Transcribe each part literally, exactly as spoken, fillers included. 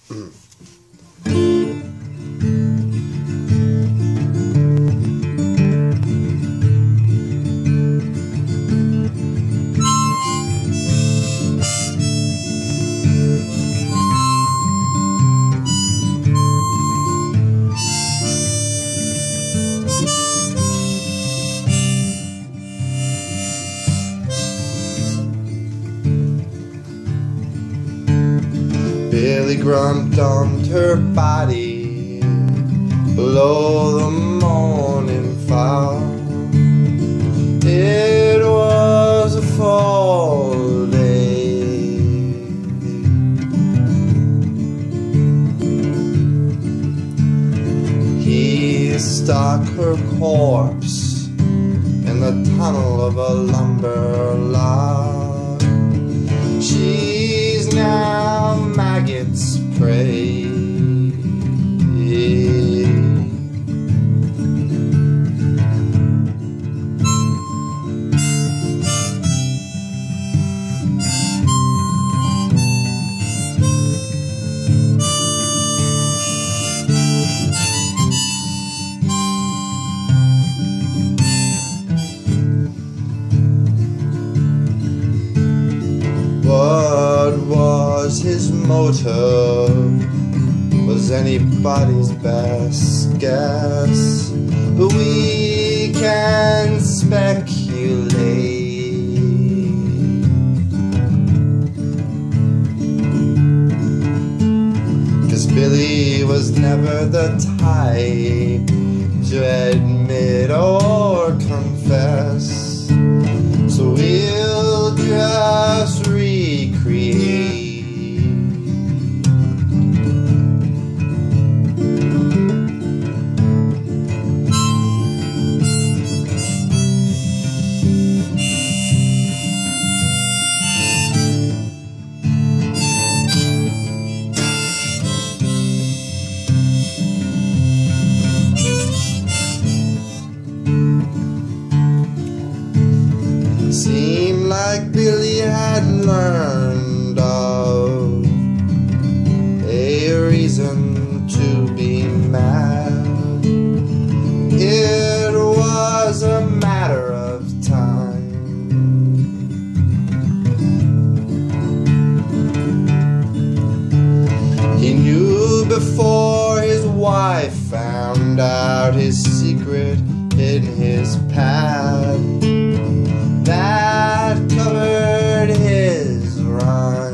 Billy grumped on her body below the morning fire. It was a fall day. He stuck her corpse in the tunnel of a lumber log. She's now maggots' prey. What was his motive was anybody's best guess, but we can speculate. 'Cause Billy was never the type to admit or confess, so we'll just recreate. Seemed like Billy had learned of a reason to be mad. It was a matter of time. He knew before his wife found out his secret in his pad that covered his rhyme.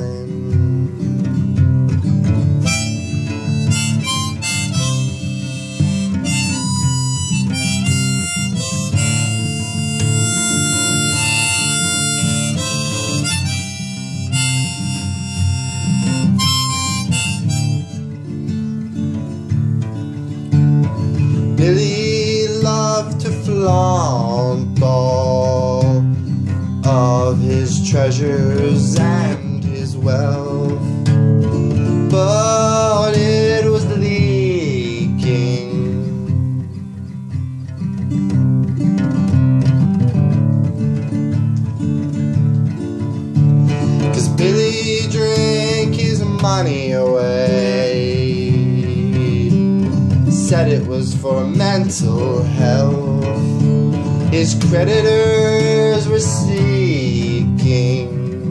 Billy loved to flaunt all of his treasures and his wealth, but it was leaking. 'Cause Billy drank his money away, said it was for mental health. His creditors were seeking.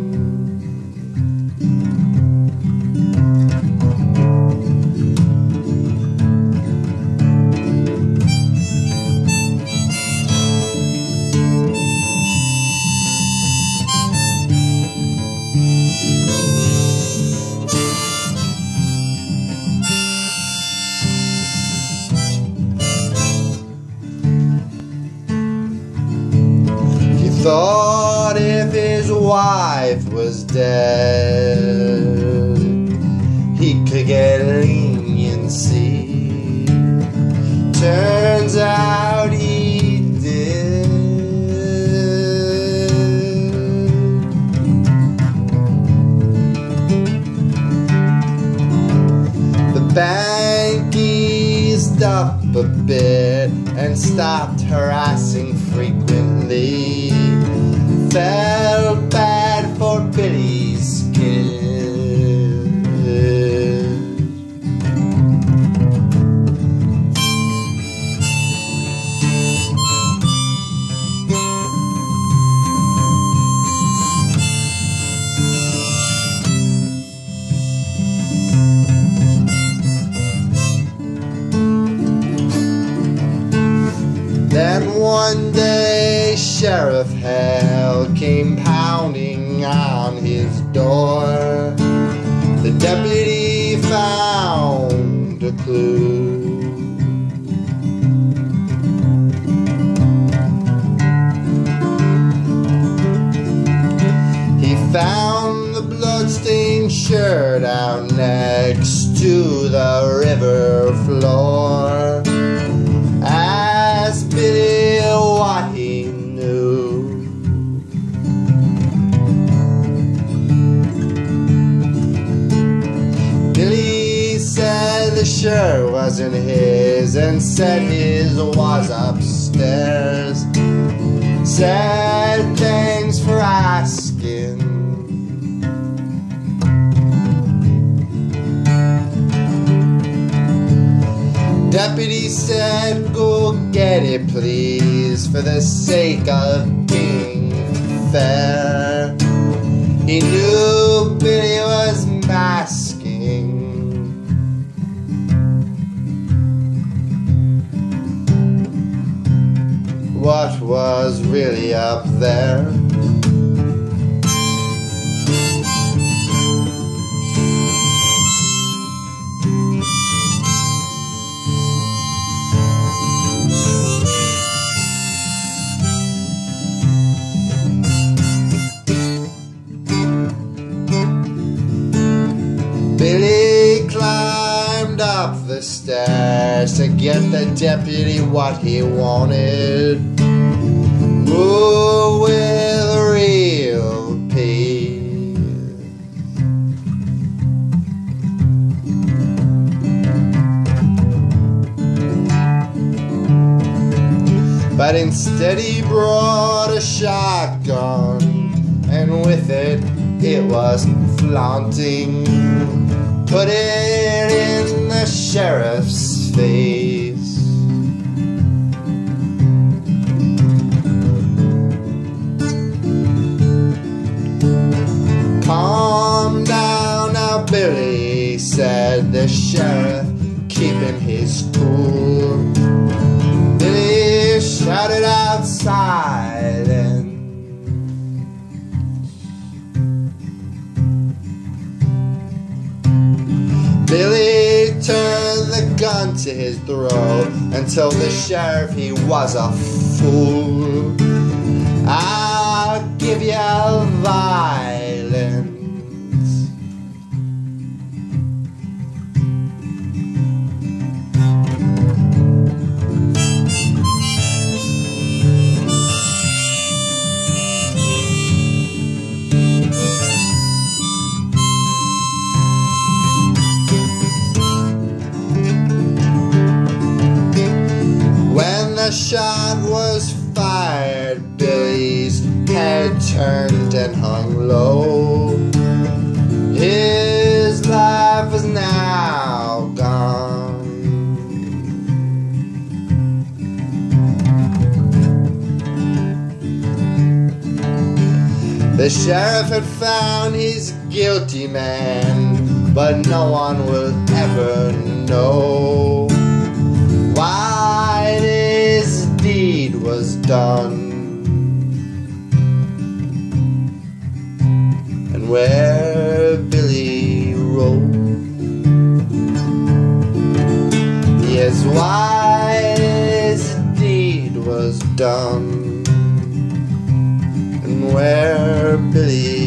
Thought if his wife was dead, he could get leniency. Turns out he did. The bank eased up a bit and stopped harassing frequently. Felt bad for Billy's kid. One day Sheriff Hale came pounding on his door. The deputy found a clue. He found the bloodstained shirt out next to the river floor. Asked Billy what he knew. Billy said the shirt wasn't his and said his was upstairs. Said thanks for asking. Deputy said, go get it please, for the sake of being fair. He knew Billy was masking. What was really up there? Billy climbed up the stairs to get the deputy what he wanted. Move with real peace. But instead he brought a shotgun, and with it, it was flaunting. Put it in the sheriff's face. Calm down now, Billy, said the sheriff, keeping his cool. Billy shouted out silence. Billy turned the gun to his throat and told the sheriff he was a fool. I'll give you violence. The shot was fired, Billy's head turned and hung low. His life was now gone. The sheriff had found his guilty man, but no one will ever know why this deed was done and where Billy rolled. Yes, why this deed was done and where Billy